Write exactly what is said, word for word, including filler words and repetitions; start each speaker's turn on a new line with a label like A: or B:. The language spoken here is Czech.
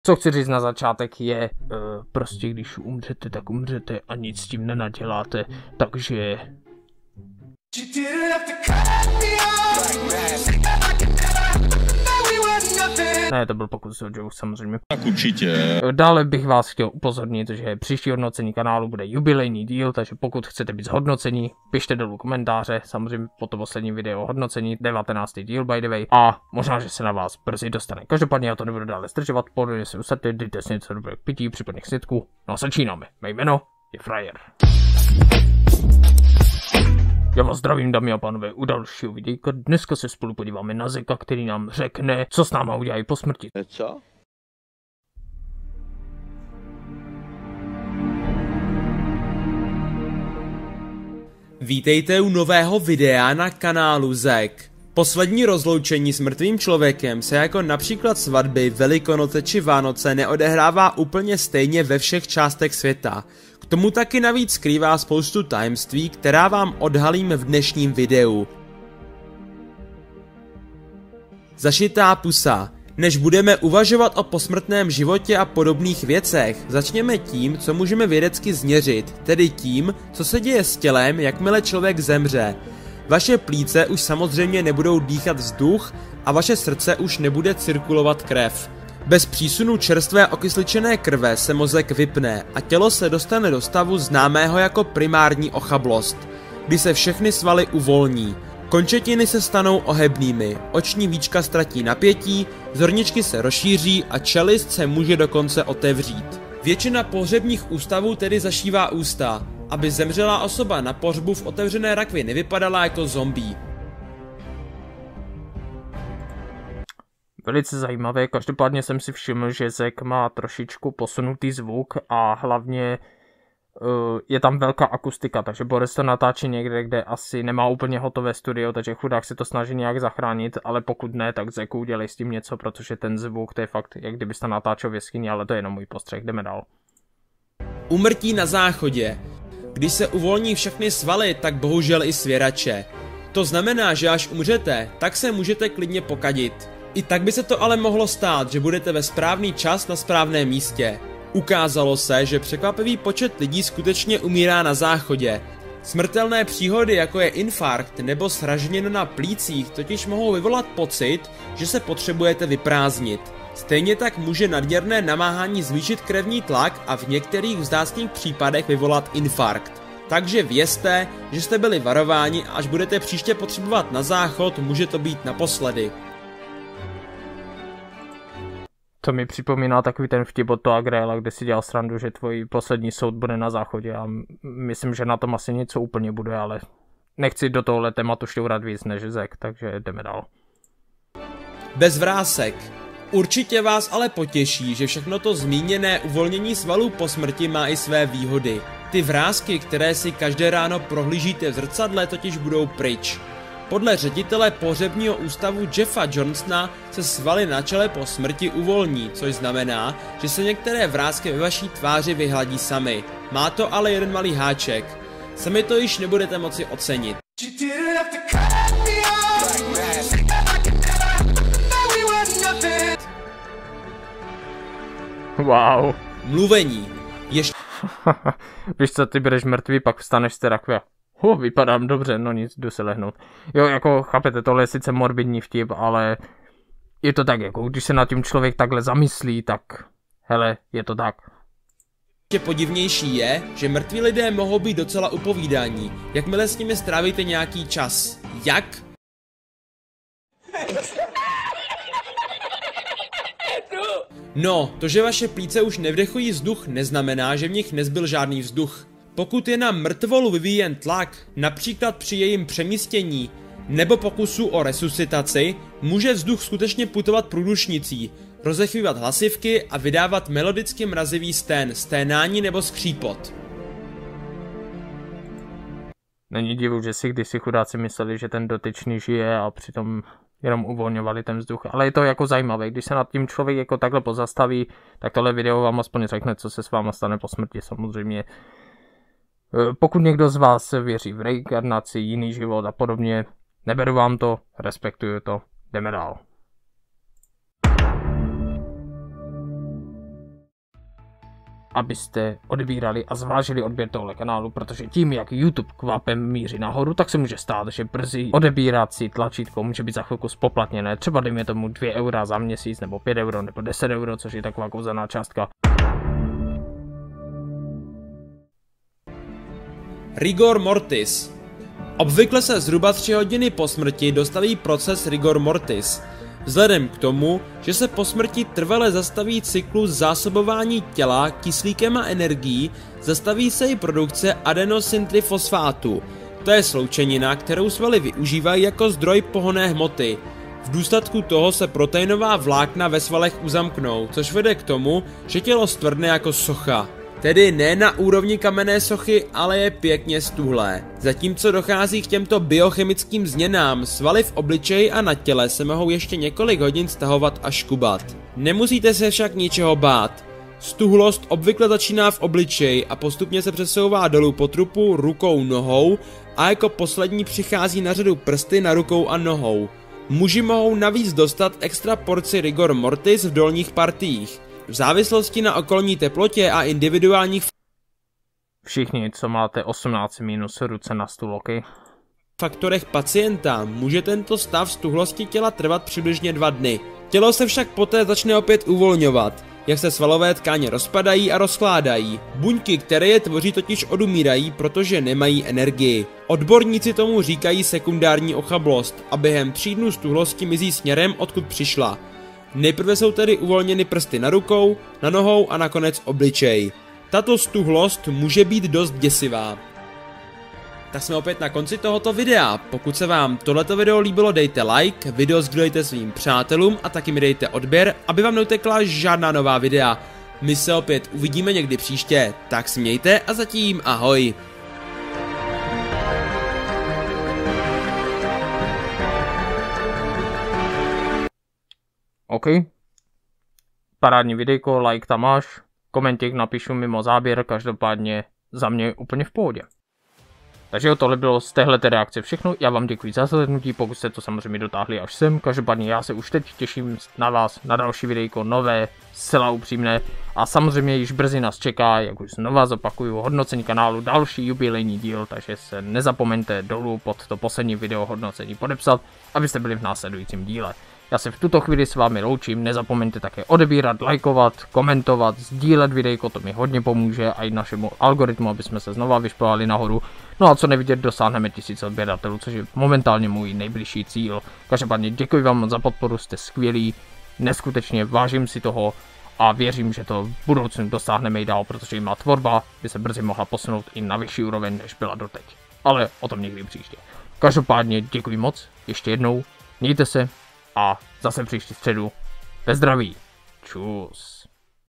A: Co chci říct na začátek je, uh, prostě když umřete, tak umřete a nic s tím nenaděláte, takže... Ne, to byl pokus o joke, samozřejmě.
B: Tak určitě.
A: Dále bych vás chtěl upozornit, že příští hodnocení kanálu bude jubilejní díl, takže pokud chcete být zhodnocení, pište dolů komentáře, samozřejmě po to poslední video hodnocení, devatenáctý díl by the way, a možná, že se na vás brzy dostane. Každopádně já to nebudu dále zdržovat, pohodlně se usaďte, dejte si něco dobrého k pití, případně k snědku, no a začínáme. Mé jméno je Frajer. Já vás zdravím, dámy a pánové, u dalšího videjka. Dneska se spolu podíváme na Zeka, který nám řekne, co s náma udělají po smrti.
C: Co?
D: Vítejte u nového videa na kanálu Zek. Poslední rozloučení s mrtvým člověkem se jako například svatby, Velikonoce či Vánoce neodehrává úplně stejně ve všech částech světa. K tomu taky navíc skrývá spoustu tajemství, která vám odhalím v dnešním videu. Zašitá pusa. Než budeme uvažovat o posmrtném životě a podobných věcech, začněme tím, co můžeme vědecky změřit, tedy tím, co se děje s tělem, jakmile člověk zemře. Vaše plíce už samozřejmě nebudou dýchat vzduch a vaše srdce už nebude cirkulovat krev. Bez přísunu čerstvé okysličené krve se mozek vypne a tělo se dostane do stavu známého jako primární ochablost, kdy se všechny svaly uvolní. Končetiny se stanou ohebnými, oční víčka ztratí napětí, zorničky se rozšíří a čelist se může dokonce otevřít. Většina pohřebních ústavů tedy zašívá ústa, aby zemřelá osoba na pohřbu v otevřené rakvi nevypadala jako zombie.
A: Velice zajímavé, každopádně jsem si všiml, že Zek má trošičku posunutý zvuk a hlavně uh, je tam velká akustika, takže Boris to natáčí někde, kde asi nemá úplně hotové studio, takže chudák se to snaží nějak zachránit, ale pokud ne, tak Zeku udělej s tím něco, protože ten zvuk, to je fakt, jak kdybys to natáčel v jeskyni, ale to je jenom můj postřeh, jdeme dál.
D: Úmrtí na záchodě. Když se uvolní všechny svaly, tak bohužel i svěrače. To znamená, že až umřete, tak se můžete klidně pokadit. I tak by se to ale mohlo stát, že budete ve správný čas na správném místě. Ukázalo se, že překvapivý počet lidí skutečně umírá na záchodě. Smrtelné příhody, jako je infarkt nebo sraženina na plících, totiž mohou vyvolat pocit, že se potřebujete vyprázdnit. Stejně tak může nadměrné namáhání zvýšit krevní tlak a v některých vzácných případech vyvolat infarkt. Takže vězte, že jste byli varováni a až budete příště potřebovat na záchod, může to být naposledy.
A: To mi připomíná takový ten vtip od toho Agréla, kde si dělal srandu, že tvůj poslední soud bude na záchodě a myslím, že na tom asi něco úplně bude, ale nechci do tohohle tématu šťourat víc než Zek, takže jdeme dál.
D: Bez vrásek. Určitě vás ale potěší, že všechno to zmíněné uvolnění svalů po smrti má i své výhody. Ty vrásky, které si každé ráno prohlížíte v zrcadle, totiž budou pryč. Podle ředitele pohřebního ústavu Jeffa Johnsona se svaly na čele po smrti uvolní, což znamená, že se některé vrásky ve vaší tváři vyhladí samy. Má to ale jeden malý háček. Sami to již nebudete moci ocenit.
A: Wow.
D: Mluvení. Ještě...
A: Víš co, ty budeš mrtvý, pak vstaneš z té rakve. Huh, vypadám dobře, no nic, jdu se lehnout. Jo, jako chápete, tohle je sice morbidní vtip, ale je to tak, jako když se nad tím člověk takhle zamyslí, tak hele, je to tak.
D: Ještě podivnější je, že mrtví lidé mohou být docela upovídaní, jakmile s nimi strávíte nějaký čas. Jak? No, to, že vaše plíce už nevdechují vzduch, neznamená, že v nich nezbyl žádný vzduch. Pokud je na mrtvolu vyvíjen tlak, například při jejím přemístění nebo pokusu o resuscitaci, může vzduch skutečně putovat průdušnicí, rozechvívat hlasivky a vydávat melodicky mrazivý stén, sténání nebo skřípot.
A: Není divu, že si kdysi chudáci mysleli, že ten dotyčný žije a přitom jenom uvolňovali ten vzduch, ale je to jako zajímavé, když se nad tím člověk jako takhle pozastaví, tak tohle video vám aspoň řekne, co se s váma stane po smrti, samozřejmě. Pokud někdo z vás věří v reinkarnaci, jiný život a podobně, neberu vám to, respektuju to, jdeme dál. abyste odebírali a zvážili odběr tohle kanálu, protože tím, jak YouTube kvapem míří nahoru, tak se může stát, že brzy odebírací tlačítko může být za chvilku spoplatněné, třeba dejme tomu dvě eura za měsíc, nebo pět euro, nebo deset euro, což je taková kouzelná částka.
D: Rigor mortis. Obvykle se zhruba tři hodiny po smrti dostaví proces rigor mortis. Vzhledem k tomu, že se po smrti trvale zastaví cyklus zásobování těla kyslíkem a energií, zastaví se i produkce adenosyntrifosfátu. To je sloučenina, kterou svaly využívají jako zdroj pohonné hmoty. V důsledku toho se proteinová vlákna ve svalech uzamknou, což vede k tomu, že tělo stvrdne jako socha. Tedy ne na úrovni kamenné sochy, ale je pěkně stuhlé. Zatímco dochází k těmto biochemickým změnám, svaly v obličeji a na těle se mohou ještě několik hodin stahovat a škubat. Nemusíte se však ničeho bát. Stuhlost obvykle začíná v obličeji a postupně se přesouvá dolů po trupu, rukou, nohou a jako poslední přichází na řadu prsty na rukou a nohou. Muži mohou navíc dostat extra porci rigor mortis v dolních partiích. V závislosti na okolní teplotě a individuálních
A: Všichni, co máte osmnáct minus ruce na stůl, ok?
D: faktorech pacienta, může tento stav stuhlosti těla trvat přibližně dva dny. Tělo se však poté začne opět uvolňovat, jak se svalové tkáně rozpadají a rozkládají. Buňky, které je tvoří, totiž odumírají, protože nemají energii. Odborníci tomu říkají sekundární ochablost a během tří dnů stuhlosti mizí směrem, odkud přišla. Nejprve jsou tedy uvolněny prsty na rukou, na nohou a nakonec obličej. Tato stuhlost může být dost děsivá. Tak jsme opět na konci tohoto videa. Pokud se vám tohleto video líbilo, dejte like, video sdílejte svým přátelům a taky mi dejte odběr, aby vám neutekla žádná nová videa. My se opět uvidíme někdy příště, tak se mějte a zatím ahoj.
A: OK. Parádní videjko, like tam máš, komentík napíšu mimo záběr, každopádně za mě úplně v pohodě. Takže jo, tohle bylo z téhleté reakce všechno, já vám děkuji za slednutí, pokud jste to samozřejmě dotáhli až sem, každopádně já se už teď těším na vás, na další videjko, nové, zcela upřímné a samozřejmě již brzy nás čeká, jak už znova zopakuju, hodnocení kanálu, další jubilejní díl, takže se nezapomeňte dolů pod to poslední video hodnocení podepsat, abyste byli v následujícím díle. Já se v tuto chvíli s vámi loučím, nezapomeňte také odebírat, lajkovat, komentovat, sdílet videjko, to mi hodně pomůže a i našemu algoritmu, aby jsme se znova vyšplhali nahoru. No a co nevidět, dosáhneme tisíc odběratelů, což je momentálně můj nejbližší cíl. Každopádně děkuji vám moc za podporu, jste skvělí, neskutečně vážím si toho a věřím, že to v budoucnu dosáhneme i dál, protože má tvorba by se brzy mohla posunout i na vyšší úroveň, než byla doteď. Ale o tom někdy příště. Každopádně děkuji moc, ještě jednou, mějte se. A zase příští středu. Ve zdraví. Čus.